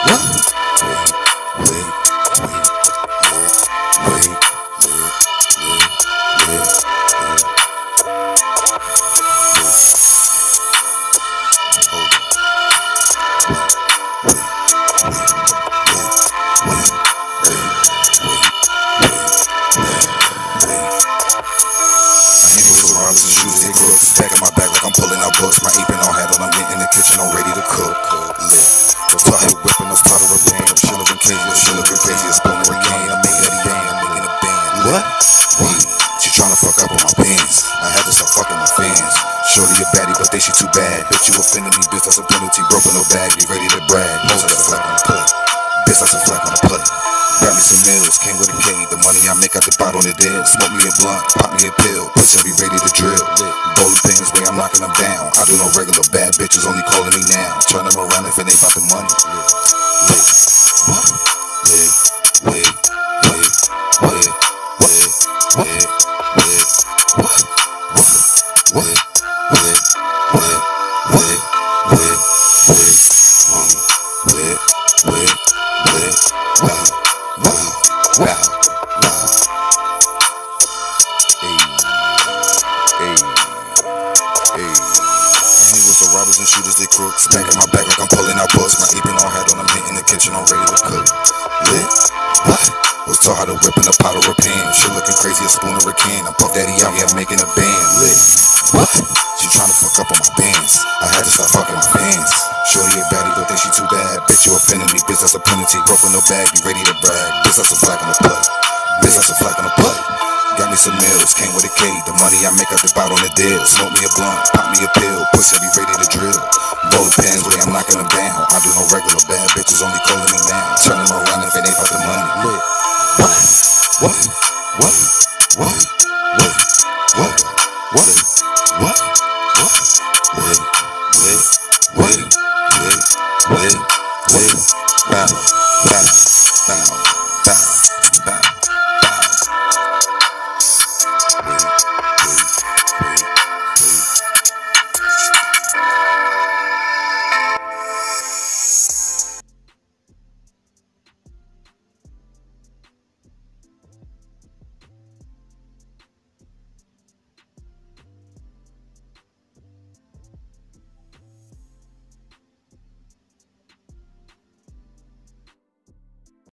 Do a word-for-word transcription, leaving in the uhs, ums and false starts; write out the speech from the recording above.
What? Wait, wait, wait, wait, wait, wait, wait, wait. Back in my back like I'm pulling out books. My apron all hat on, I'm in the kitchen, I'm ready to cook. Lit. So tired of whipping, I'm tired of rain. I'm chillin' with crazy, she lookin' crazy, it's blowing a game. I'm making a band, I'm making a band. What? What? She tryna fuck up on my pants. I had to start fucking my fans. Shorty a baddie, but they she too bad. Bitch, you offended me, bitch, that's a penalty. Broke no bag, you ready to brag. Most that's a flag on the plate. Bitch, that's a flag on the plate. Got me some meals, came with a K. The money I make out the bottle on the deal. Smoke me a blunt, pop me a pill. Pussy be ready to drill. Bowling pins way I'm knocking them down. I do no regular bad bitches, only calling me now. Turn them around if it ain't about the money. Wait, what? Wait, wait, wait, wait, wait, wait, wait, what? What? Wait, wait, wait, wait, wait, wait, wait, wait, wait, wow. Wow, wow, wow. Hey, hey, hey. I hang with the robbers and shooters, they crooks. Back in my back like I'm pulling out books. My apron all hat on, I'm hitting the kitchen, I'm ready to cook. Lit? What? Was taught how to whip in a pot or a pan. Shit looking crazy, a spoon or a can. I'm Puff Daddy out here making a band. Lit? What? She tryna fuck up on my bands. I had to start fucking my fans. Shorty a baddie, but think she too bad. Bitch, you offended me, bitch, that's a penalty. Broke no bag, you ready to brag. Bitch, that's a flag on the plate. Bitch, that's a flag on the plate. Got me some meals, came with a K. The money I make out the bottle on the deal. Smoke me a blunt, pop me a pill. Pussy be ready to drill. Bowling pins way I'm knocking them down. I do no regular bad bitches, only calling me now. Turn them around if it ain't about the money. Lit. What? What? What? What? What? What? What? What? What? Wait, wait, wait, wait, wait, wait, bow, bow, bow, bow, bow.